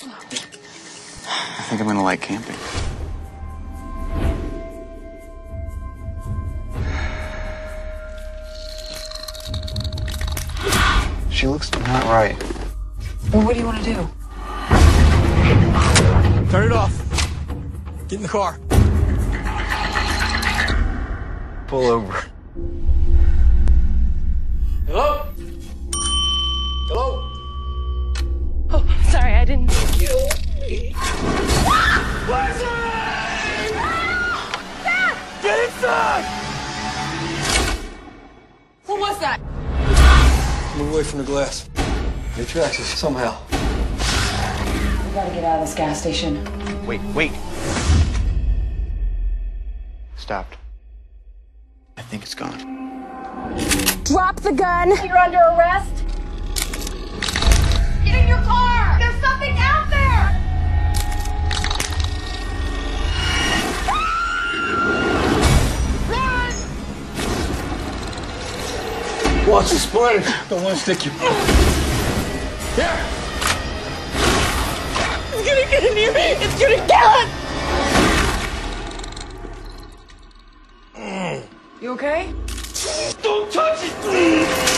I think I'm gonna like camping. She looks not right. Well, what do you want to do? Turn it off. Get in the car. Pull over. Hello? Hello? Oh, sorry, I didn't. Get inside! What was that? Move away from the glass. Your tracks us somehow. We gotta get out of this gas station. Wait. Stopped. I think it's gone. Drop the gun! You're under arrest. Get in your car! There's something out there! Run! Watch the splinter. Don't want to stick you. Here! It's gonna get in here! It's gonna kill us! You okay? Don't touch it!